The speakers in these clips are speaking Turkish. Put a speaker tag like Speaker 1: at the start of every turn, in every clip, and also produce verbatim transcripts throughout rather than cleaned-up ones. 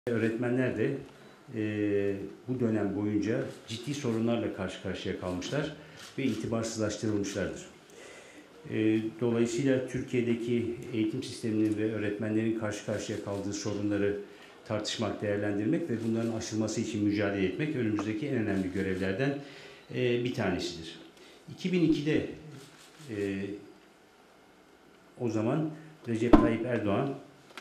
Speaker 1: Öğretmenler de e, bu dönem boyunca ciddi sorunlarla karşı karşıya kalmışlar ve itibarsızlaştırılmışlardır. E, dolayısıyla Türkiye'deki eğitim sisteminin ve öğretmenlerin karşı karşıya kaldığı sorunları tartışmak, değerlendirmek ve bunların aşılması için mücadele etmek önümüzdeki en önemli görevlerden e, bir tanesidir. iki bin ikide e, o zaman Recep Tayyip Erdoğan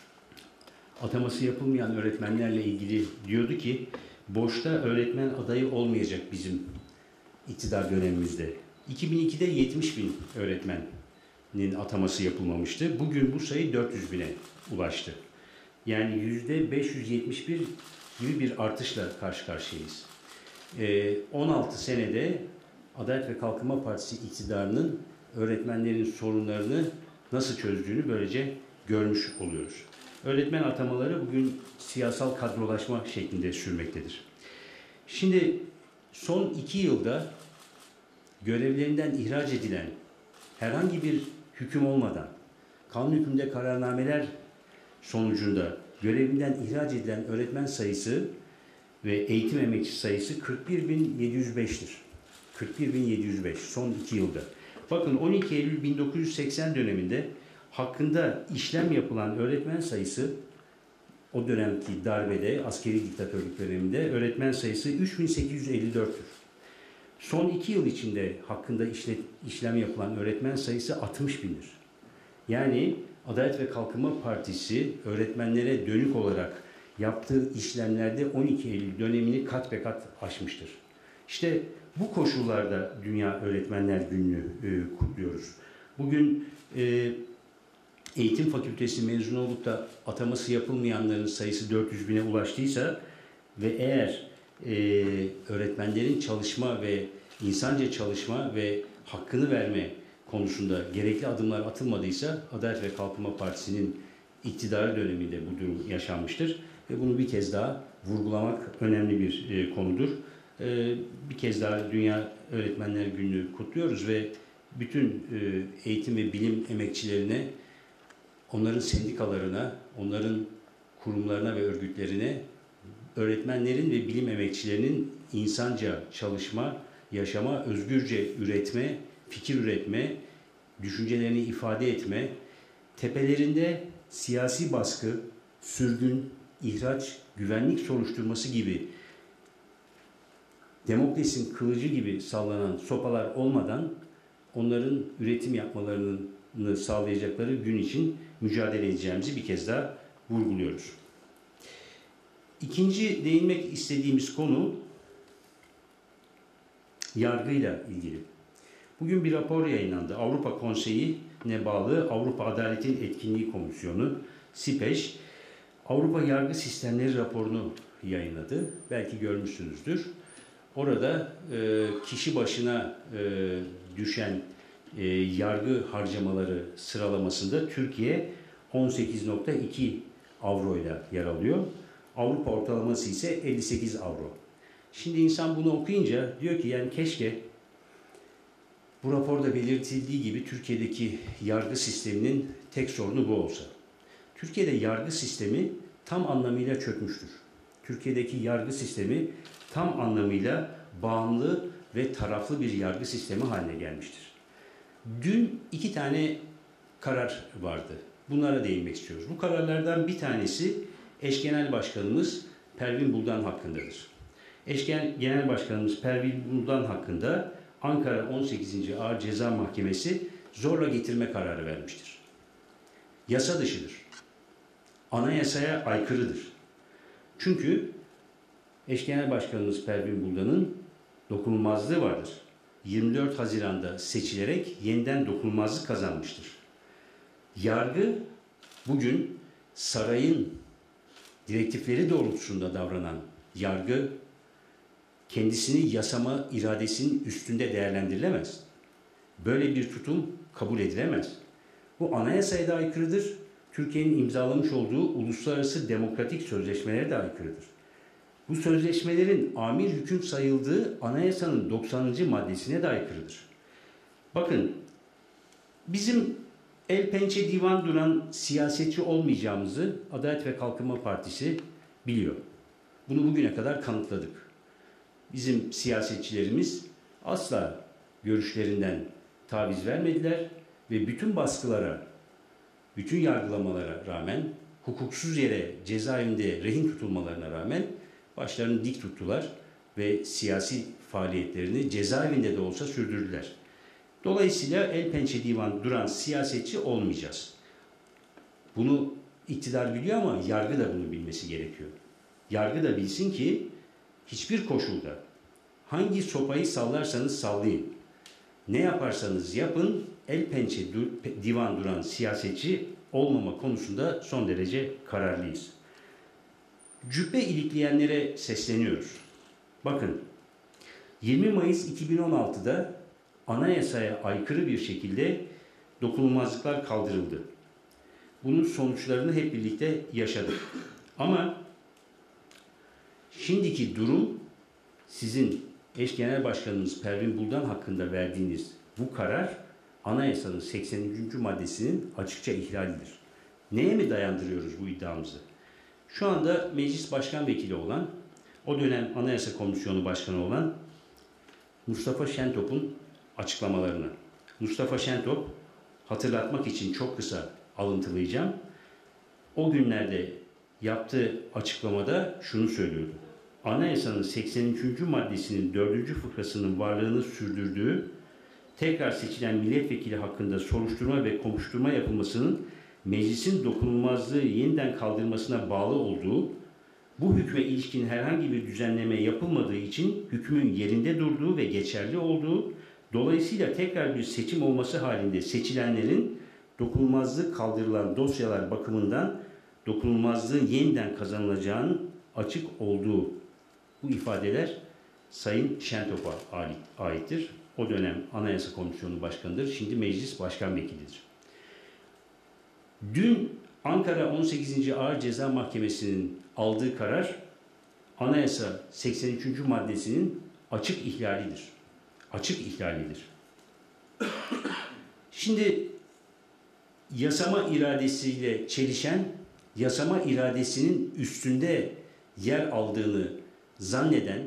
Speaker 1: ataması yapılmayan öğretmenlerle ilgili diyordu ki boşta öğretmen adayı olmayacak bizim iktidar dönemimizde. iki bin ikide yetmiş bin öğretmenin ataması yapılmamıştı. Bugün bu sayı dört yüz bine ulaştı. Yani yüzde beş yüz yetmiş bir gibi bir artışla karşı karşıyayız. Ee, on altı senede Adalet ve Kalkınma Partisi iktidarının öğretmenlerin sorunlarını nasıl çözdüğünü böylece görmüş oluyoruz. Öğretmen atamaları bugün siyasal kadrolaşma şeklinde sürmektedir. Şimdi son iki yılda görevlerinden ihraç edilen, herhangi bir hüküm olmadan, kanun hükmünde kararnameler sonucunda görevinden ihraç edilen öğretmen sayısı ve eğitim emekçisi sayısı kırk bir bin yedi yüz beş'tir. kırk bir bin yedi yüz beş son iki yılda. Bakın on iki Eylül bin dokuz yüz seksen döneminde hakkında işlem yapılan öğretmen sayısı, o dönemki darbede, askeri diktatörlük döneminde öğretmen sayısı üç bin sekiz yüz elli dört'tür. Son iki yıl içinde hakkında işle, işlem yapılan öğretmen sayısı altmış bin'dir. Yani Adalet ve Kalkınma Partisi öğretmenlere dönük olarak yaptığı işlemlerde on iki Eylül dönemini kat be kat aşmıştır. İşte bu koşullarda Dünya Öğretmenler Günü'nü e, kutluyoruz. Bugün e, Eğitim Fakültesi mezunu olup da ataması yapılmayanların sayısı dört yüz bine ulaştıysa ve eğer e, öğretmenlerin çalışma ve insanca çalışma ve hakkını verme konusunda gerekli adımlar atılmadıysa Adalet ve Kalkınma Partisi'nin iktidarı döneminde bu durum yaşanmıştır. Ve bunu bir kez daha vurgulamak önemli bir e, konudur. E, bir kez daha Dünya Öğretmenler Günü'nü kutluyoruz ve bütün e, eğitim ve bilim emekçilerine, onların sendikalarına, onların kurumlarına ve örgütlerine, öğretmenlerin ve bilim emekçilerinin insanca çalışma, yaşama, özgürce üretme, fikir üretme, düşüncelerini ifade etme, tepelerinde siyasi baskı, sürgün, ihraç, güvenlik soruşturması gibi Demokles'in kılıcı gibi sallanan sopalar olmadan onların üretim yapmalarını sağlayacakları gün için mücadele edeceğimizi bir kez daha vurguluyoruz. İkinci değinmek istediğimiz konu yargıyla ilgili. Bugün bir rapor yayınlandı. Avrupa Konseyi'ne bağlı Avrupa Adaletin Etkinliği Komisyonu, SİPEŞ, Avrupa Yargı Sistemleri raporunu yayınladı. Belki görmüşsünüzdür. Orada e, kişi başına e, düşen e, yargı harcamaları sıralamasında Türkiye on sekiz nokta iki avroyla yer alıyor. Avrupa ortalaması ise elli sekiz avro. Şimdi insan bunu okuyunca diyor ki yani keşke bu raporda belirtildiği gibi Türkiye'deki yargı sisteminin tek sorunu bu olsa. Türkiye'de yargı sistemi tam anlamıyla çökmüştür. Türkiye'deki yargı sistemi tam anlamıyla bağımlı ve taraflı bir yargı sistemi haline gelmiştir. Dün iki tane karar vardı. Bunlara değinmek istiyoruz. Bu kararlardan bir tanesi eş genel başkanımız Pervin Buldan hakkındadır. Eş genel başkanımız Pervin Buldan hakkında Ankara on sekizinci Ağır Ceza Mahkemesi zorla getirme kararı vermiştir. Yasa dışıdır. Anayasaya aykırıdır. Çünkü eş genel başkanımız Pervin Buldan'ın dokunulmazlığı vardır. yirmi dört Haziran'da seçilerek yeniden dokunulmazlık kazanmıştır. Yargı bugün sarayın direktifleri doğrultusunda davranan yargı kendisini yasama iradesinin üstünde değerlendirilemez. Böyle bir tutum kabul edilemez. Bu anayasaya da aykırıdır. Türkiye'nin imzalamış olduğu uluslararası demokratik sözleşmelere de aykırıdır. Bu sözleşmelerin amir hüküm sayıldığı anayasanın doksanıncı maddesine de aykırıdır. Bakın, bizim el pençe divan duran siyasetçi olmayacağımızı Adalet ve Kalkınma Partisi biliyor. Bunu bugüne kadar kanıtladık. Bizim siyasetçilerimiz asla görüşlerinden taviz vermediler ve bütün baskılara, bütün yargılamalara rağmen, hukuksuz yere cezaevinde rehin tutulmalarına rağmen başlarını dik tuttular ve siyasi faaliyetlerini cezaevinde de olsa sürdürdüler. Dolayısıyla el pençe divan duran siyasetçi olmayacağız. Bunu iktidar biliyor ama yargı da bunu bilmesi gerekiyor. Yargı da bilsin ki hiçbir koşulda hangi sopayı sallarsanız sallayın, ne yaparsanız yapın, el pençe divan duran siyasetçi olmama konusunda son derece kararlıyız. Cübbe ilikleyenlere sesleniyoruz. Bakın, yirmi Mayıs iki bin on altıda anayasaya aykırı bir şekilde dokunulmazlıklar kaldırıldı. Bunun sonuçlarını hep birlikte yaşadık. Ama şimdiki durum sizin eş genel başkanımız Pervin Buldan hakkında verdiğiniz bu karar anayasanın seksen üçüncü maddesinin açıkça ihlalidir. Neye mi dayandırıyoruz bu iddiamızı? Şu anda meclis başkan vekili olan, o dönem Anayasa Komisyonu Başkanı olan Mustafa Şentop'un açıklamalarını. Mustafa Şentop, hatırlatmak için çok kısa alıntılayacağım. O günlerde yaptığı açıklamada şunu söylüyordu. Anayasanın seksen üçüncü maddesinin dördüncü fıkrasının varlığını sürdürdüğü, tekrar seçilen milletvekili hakkında soruşturma ve kovuşturma yapılmasının meclisin dokunulmazlığı yeniden kaldırmasına bağlı olduğu, bu hükme ilişkin herhangi bir düzenleme yapılmadığı için hükmün yerinde durduğu ve geçerli olduğu, dolayısıyla tekrar bir seçim olması halinde seçilenlerin dokunulmazlık kaldırılan dosyalar bakımından dokunulmazlığın yeniden kazanılacağının açık olduğu bu ifadeler Sayın Şentop'a aittir. O dönem Anayasa Komisyonu Başkanı'dır. Şimdi Meclis Başkan Vekilidir. Dün Ankara on sekizinci Ağır Ceza Mahkemesi'nin aldığı karar Anayasa seksen üçüncü maddesinin açık ihlalidir. Açık ihlalidir. Şimdi yasama iradesiyle çelişen, yasama iradesinin üstünde yer aldığını zanneden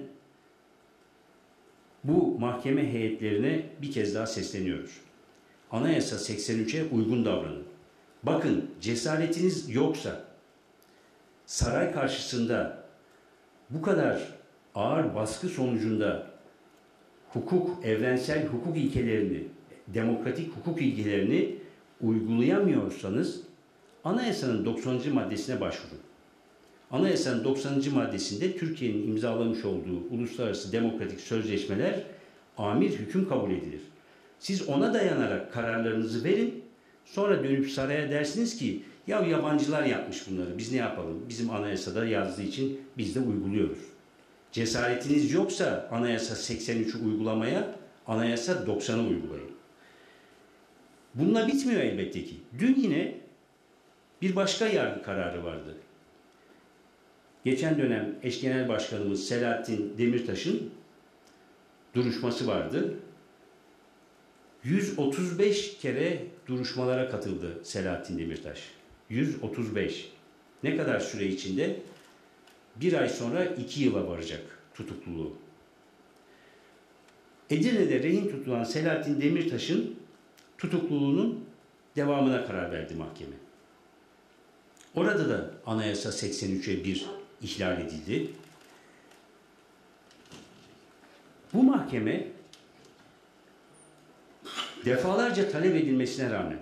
Speaker 1: bu mahkeme heyetlerine bir kez daha sesleniyoruz. Anayasa seksen üçe uygun davranın. Bakın, cesaretiniz yoksa saray karşısında bu kadar ağır baskı sonucunda hukuk, evrensel hukuk ilkelerini, demokratik hukuk ilkelerini uygulayamıyorsanız Anayasanın doksanıncı maddesine başvurun. Anayasanın doksanıncı maddesinde Türkiye'nin imzalamış olduğu uluslararası demokratik sözleşmeler amir hüküm kabul edilir. Siz ona dayanarak kararlarınızı verin, sonra dönüp saraya dersiniz ki ya yabancılar yapmış bunları, biz ne yapalım? Bizim anayasada yazdığı için biz de uyguluyoruz. Cesaretiniz yoksa anayasa seksen üçü uygulamaya, anayasa doksanı uygulayın. Bununla bitmiyor elbette ki. Dün yine bir başka yargı kararı vardı. Geçen dönem eş genel başkanımız Selahattin Demirtaş'ın duruşması vardı. yüz otuz beş kere duruşmalara katıldı Selahattin Demirtaş. yüz otuz beş. Ne kadar süre içinde? Bir ay sonra iki yıla varacak tutukluluğu. Edirne'de rehin tutulan Selahattin Demirtaş'ın tutukluluğunun devamına karar verdi mahkeme. Orada da Anayasa seksen üçe bir ihlal edildi. Bu mahkeme defalarca talep edilmesine rağmen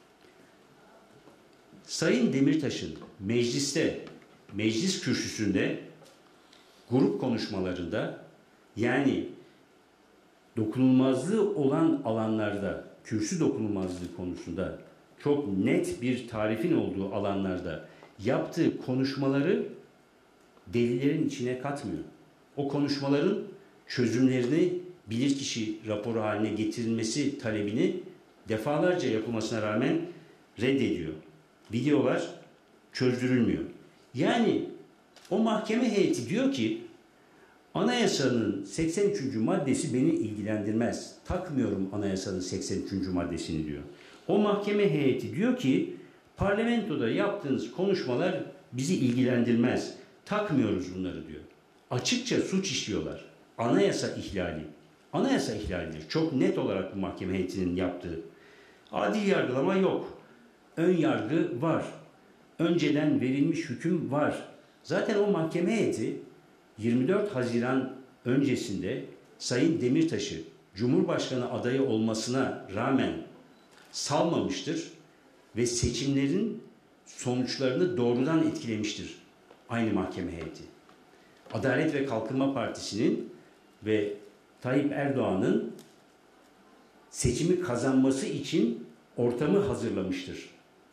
Speaker 1: Sayın Demirtaş'ın mecliste, meclis kürsüsünde, grup konuşmalarında, yani dokunulmazlığı olan alanlarda, kürsü dokunulmazlığı konusunda çok net bir tarifin olduğu alanlarda yaptığı konuşmaları delillerin içine katmıyor. O konuşmaların çözümlerini bilirkişi raporu haline getirilmesi talebini defalarca yapılmasına rağmen reddediyor. Videolar çözdürülmüyor. Yani o mahkeme heyeti diyor ki anayasanın seksen üçüncü maddesi beni ilgilendirmez. Takmıyorum anayasanın seksen üçüncü maddesini diyor. O mahkeme heyeti diyor ki parlamentoda yaptığınız konuşmalar bizi ilgilendirmez. takmıyoruz bunları diyor. Açıkça suç işliyorlar. Anayasa ihlali. Anayasa ihlalidir. Çok net olarak bu mahkeme heyetinin yaptığı. Adil yargılama yok. Ön yargı var. Önceden verilmiş hüküm var. Zaten o mahkeme heyeti yirmi dört Haziran öncesinde Sayın Demirtaş'ı Cumhurbaşkanı adayı olmasına rağmen salmamıştır ve seçimlerin sonuçlarını doğrudan etkilemiştir aynı mahkeme heyeti. Adalet ve Kalkınma Partisi'nin ve Tayyip Erdoğan'ın seçimi kazanması için ortamı hazırlamıştır.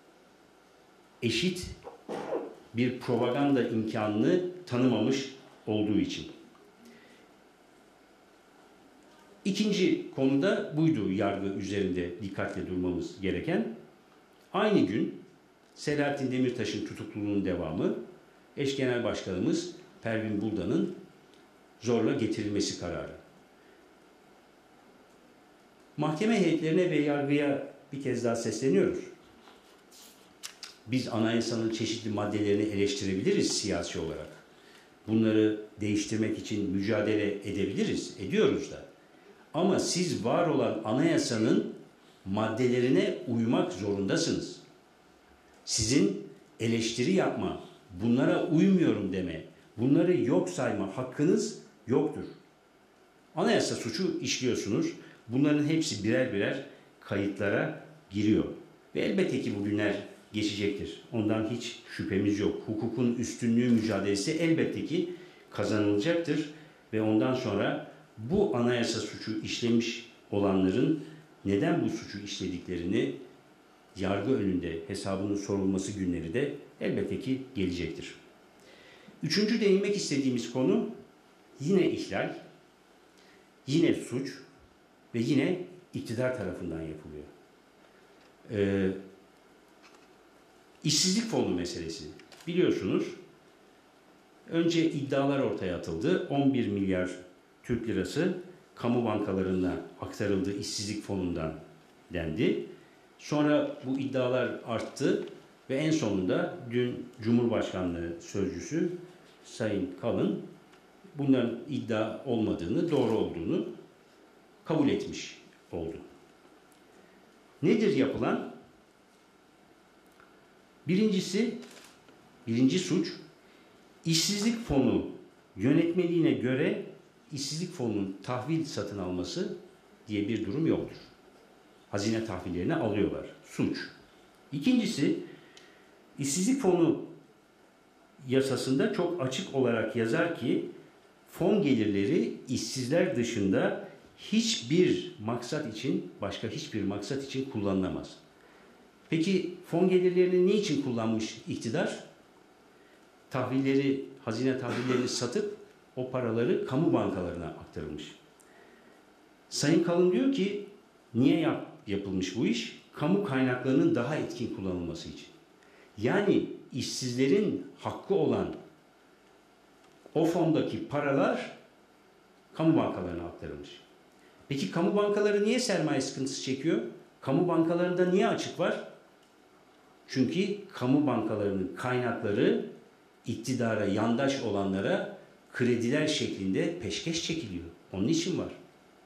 Speaker 1: Eşit bir propaganda imkanını tanımamış olduğu için. İkinci konuda buydu, yargı üzerinde dikkatle durmamız gereken. Aynı gün Selahattin Demirtaş'ın tutukluluğunun devamı, eş genel başkanımız Pervin Buldan'ın zorla getirilmesi kararı. Mahkeme heyetlerine ve yargıya bir kez daha sesleniyoruz. Biz anayasanın çeşitli maddelerini eleştirebiliriz siyasi olarak. Bunları değiştirmek için mücadele edebiliriz, ediyoruz da. Ama siz var olan anayasanın maddelerine uymak zorundasınız. Sizin eleştiri yapma, bunlara uymuyorum deme, bunları yok sayma hakkınız yoktur. Anayasa suçu işliyorsunuz. Bunların hepsi birer birer kayıtlara giriyor. Ve elbette ki bu günler geçecektir. Ondan hiç şüphemiz yok. Hukukun üstünlüğü mücadelesi elbette ki kazanılacaktır. Ve ondan sonra bu anayasa suçu işlemiş olanların neden bu suçu işlediklerini yargı önünde hesabının sorulması günleri de elbette ki gelecektir. Üçüncü değinmek istediğimiz konu yine ihlal, yine suç ve yine iktidar tarafından yapılıyor. Ee, işsizlik fonu meselesi. Biliyorsunuz önce iddialar ortaya atıldı. on bir milyar Türk lirası kamu bankalarına aktarıldı işsizlik fonundan dendi. Sonra bu iddialar arttı ve en sonunda dün Cumhurbaşkanlığı Sözcüsü Sayın Kalın bunların iddia olmadığını, doğru olduğunu kabul etmiş oldu. Nedir yapılan? Birincisi, birinci suç, işsizlik fonu yönetmeliğine göre işsizlik fonunun tahvil satın alması diye bir durum yoktur. Hazine tahvillerini alıyorlar. Suç. İkincisi, işsizlik fonu yasasında çok açık olarak yazar ki fon gelirleri işsizler dışında hiçbir maksat için, başka hiçbir maksat için kullanılamaz. Peki fon gelirlerini niçin kullanmış iktidar? Tahvilleri, hazine tahvillerini satıp o paraları kamu bankalarına aktarılmış. Sayın Kalın diyor ki niye yap, yapılmış bu iş? Kamu kaynaklarının daha etkin kullanılması için. Yani işsizlerin hakkı olan o fondaki paralar kamu bankalarına aktarılmış. Peki kamu bankaları niye sermaye sıkıntısı çekiyor? Kamu bankalarında niye açık var? Çünkü kamu bankalarının kaynakları iktidara yandaş olanlara krediler şeklinde peşkeş çekiliyor. Onun için var.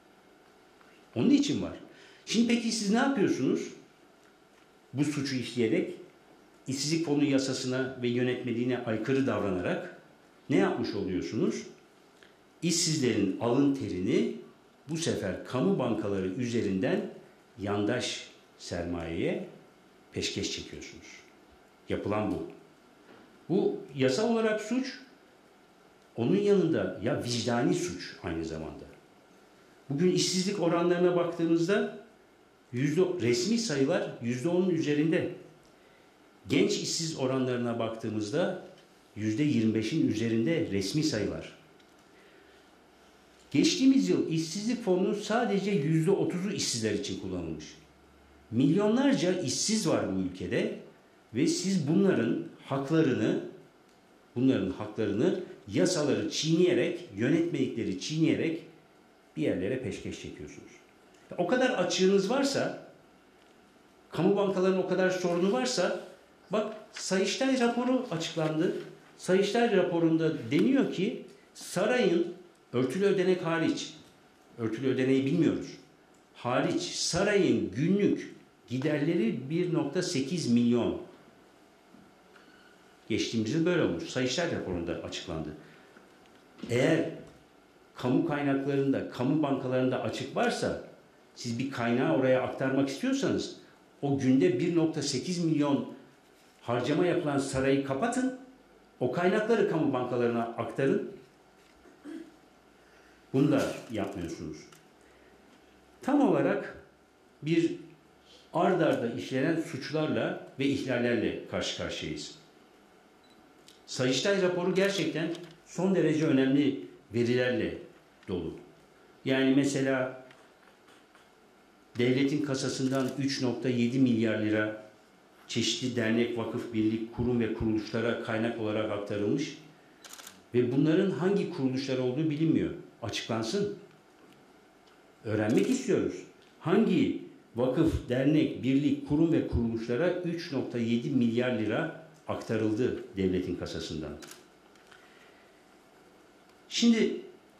Speaker 1: Onun için var. Şimdi peki siz ne yapıyorsunuz? Bu suçu işleyerek, işsizlik fonu yasasına ve yönetmeliğine aykırı davranarak ne yapmış oluyorsunuz? İşsizlerin alın terini bu sefer kamu bankaları üzerinden yandaş sermayeye peşkeş çekiyorsunuz. Yapılan bu. Bu yasa olarak suç, onun yanında ya vicdani suç aynı zamanda. Bugün işsizlik oranlarına baktığımızda yüzde, resmi sayılar yüzde onun üzerinde. Genç işsiz oranlarına baktığımızda yüzde yirmi beşin üzerinde resmi sayılar. Geçtiğimiz yıl işsizlik fonunun sadece yüzde otuzu işsizler için kullanılmış. Milyonlarca işsiz var bu ülkede ve siz bunların haklarını, bunların haklarını yasaları çiğneyerek, yönetmelikleri çiğneyerek bir yerlere peşkeş çekiyorsunuz. O kadar açığınız varsa, kamu bankalarının o kadar sorunu varsa, bak Sayıştay raporu açıklandı. Sayıştay raporunda deniyor ki sarayın örtülü ödenek hariç, örtülü ödeneği bilmiyoruz, hariç sarayın günlük giderleri bir nokta sekiz milyon. Geçtiğimiz yıl böyle olmuş. Sayıştay raporunda açıklandı. Eğer kamu kaynaklarında, kamu bankalarında açık varsa, siz bir kaynağı oraya aktarmak istiyorsanız, o günde bir nokta sekiz milyon harcama yapılan sarayı kapatın, o kaynakları kamu bankalarına aktarın. Bunu da yapmıyorsunuz. Tam olarak bir ard arda işlenen suçlarla ve ihlallerle karşı karşıyayız. Sayıştay raporu gerçekten son derece önemli verilerle dolu. Yani mesela devletin kasasından üç nokta yedi milyar lira çeşitli dernek, vakıf, birlik, kurum ve kuruluşlara kaynak olarak aktarılmış ve bunların hangi kuruluşlar olduğu bilinmiyor. Açıklansın. Öğrenmek istiyoruz. Hangi vakıf, dernek, birlik, kurum ve kuruluşlara üç nokta yedi milyar lira aktarıldı devletin kasasından? Şimdi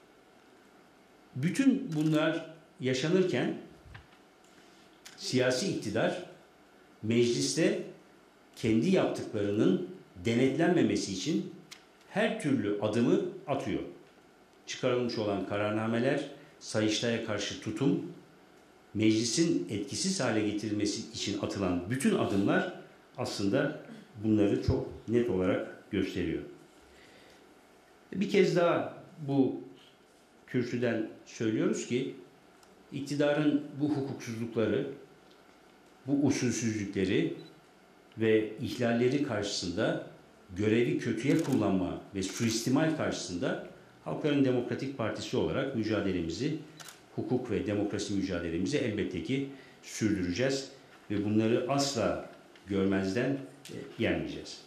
Speaker 1: bütün bunlar yaşanırken siyasi iktidar mecliste kendi yaptıklarının denetlenmemesi için her türlü adımı atıyor. Çıkarılmış olan kararnameler, Sayıştay'a karşı tutum, meclisin etkisiz hale getirilmesi için atılan bütün adımlar aslında bunları çok net olarak gösteriyor. Bir kez daha bu kürsüden söylüyoruz ki iktidarın bu hukuksuzlukları, bu usulsüzlükleri ve ihlalleri karşısında, görevi kötüye kullanma ve suistimal karşısında Halkların Demokratik Partisi olarak mücadelemizi, hukuk ve demokrasi mücadelemizi elbette ki sürdüreceğiz ve bunları asla görmezden gelmeyeceğiz.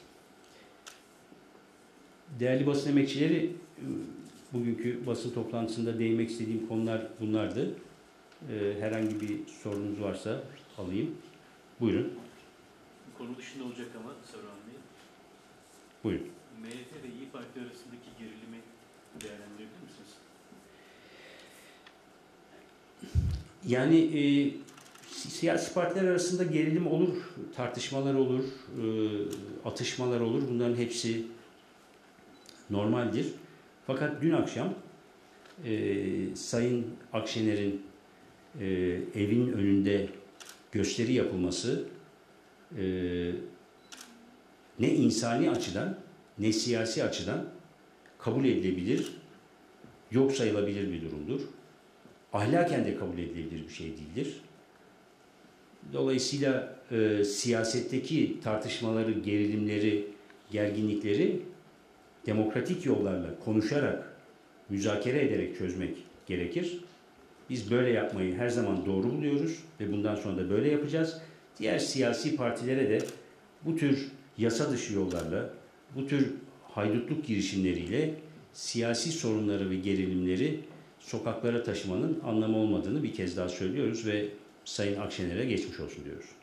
Speaker 1: Değerli basın emekçileri, bugünkü basın toplantısında değinmek istediğim konular bunlardı. Herhangi bir sorunuz varsa alayım. Buyurun.
Speaker 2: Konu dışında olacak ama Saruhan Bey.
Speaker 1: Buyurun.
Speaker 2: M H P ve İYİ Parti arasındaki gerilimi değerlendirebilir misiniz?
Speaker 1: Yani e, siyasi partiler arasında gerilim olur, tartışmalar olur, e, atışmalar olur. Bunların hepsi normaldir. Fakat dün akşam e, Sayın Akşener'in e, evin önünde gösteri yapılması e, ne insani açıdan ne siyasi açıdan kabul edilebilir, yok sayılabilir bir durumdur. Ahlaken de kabul edilebilir bir şey değildir. Dolayısıyla e, siyasetteki tartışmaları, gerilimleri, gerginlikleri demokratik yollarla konuşarak, müzakere ederek çözmek gerekir. Biz böyle yapmayı her zaman doğru buluyoruz ve bundan sonra da böyle yapacağız. Diğer siyasi partilere de bu tür yasa dışı yollarla, bu tür haydutluk girişimleriyle siyasi sorunları ve gerilimleri sokaklara taşımanın anlamı olmadığını bir kez daha söylüyoruz ve Sayın Akşener'e geçmiş olsun diyoruz.